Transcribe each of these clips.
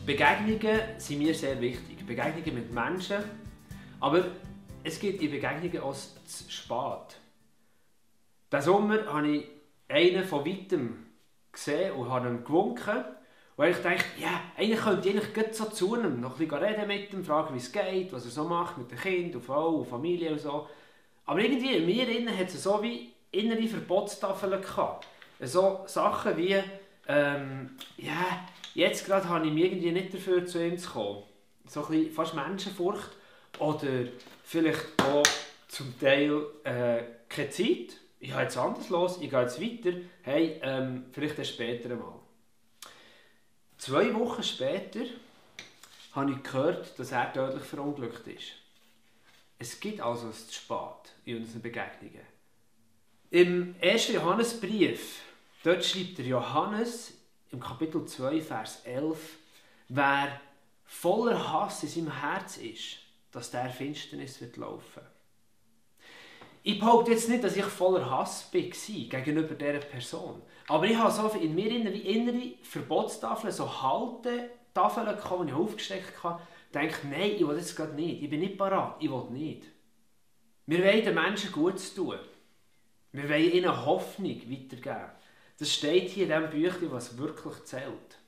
Begegnungen sind mir sehr wichtig. Begegnungen mit Menschen. Aber es gibt in Begegnungen auch zu spät. Diesen Sommer habe ich einen von weitem gesehen und habe ihm gewunken. Und ich dachte, ja, eigentlich könnte ich gleich so zu ihm noch ein bisschen reden mit ihm, fragen, wie es geht, was er so macht mit den Kindern und Frau und Familie und so. Aber irgendwie in mir hat es so wie innere Verbotstafeln gehabt. So Sachen wie, ja, jetzt gerade habe ich mich irgendwie nicht dafür zu ihm zu kommen. So ein bisschen fast Menschenfurcht oder vielleicht auch zum Teil keine Zeit. Ich habe jetzt anders los, ich gehe jetzt weiter. Hey, vielleicht erst später einmal. 2 Wochen später habe ich gehört, dass er tödlich verunglückt ist. Es gibt also ein zu spät in unseren Begegnungen. Im 1. Johannesbrief, dort schreibt der Johannes im Kapitel 2, Vers 11, wer voller Hass in seinem Herz ist, dass der Finsternis wird laufen. Ich behaupte jetzt nicht, dass ich voller Hass war gegenüber dieser Person. Aber ich habe so in mir wie innere Verbotstafeln, so Haltetafeln gehabt, die ich aufgesteckt habe. Ich denke, nein, ich will das gerade nicht. Ich bin nicht parat, ich will nicht. Wir wollen den Menschen Gutes tun. Wir wollen ihnen Hoffnung weitergeben. Das steht hier in diesem Büchlein, was wirklich zählt.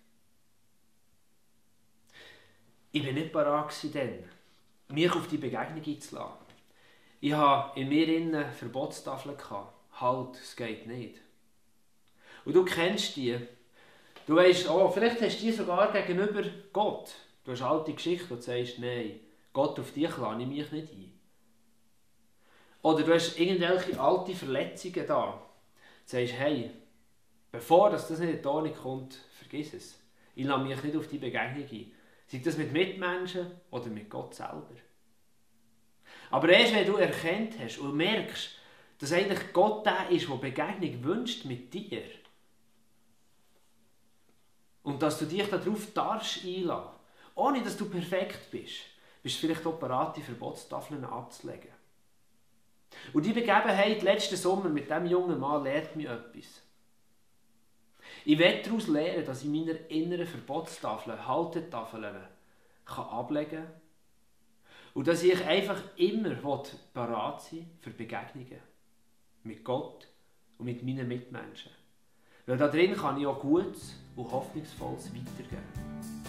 Ich war nicht parat dann, mich auf die Begegnung einzulassen. Ich hatte in mir Verbotstafeln. Halt, es geht nicht. Und du kennst die. Du weißt, oh, vielleicht hast du die sogar gegenüber Gott. Du hast eine alte Geschichte und sagst, nein, Gott, auf dich lasse ich mich nicht ein. Oder du hast irgendwelche alte Verletzungen da. Du sagst, hey, bevor das nicht in die Ordnung kommt, vergiss es. Ich lasse mich nicht auf die Begegnung ein. Sei das mit Mitmenschen oder mit Gott selber. Aber erst wenn du erkannt hast und merkst, dass eigentlich Gott der ist, der Begegnung wünscht mit dir, und dass du dich darauf darfst einlassen, ohne dass du perfekt bist, bist du vielleicht auch bereit, die Verbotstafeln abzulegen. Und die Begebenheit letzten Sommer mit diesem jungen Mann lehrt mich etwas. Ich werde daraus lernen, dass ich meine inneren Verbotstafeln, Haltetafeln ablegen kann. Und dass ich einfach immer bereit sein will für Begegnungen. Mit Gott und mit meinen Mitmenschen. Weil da drin kann ich auch Gutes und Hoffnungsvolles weitergeben.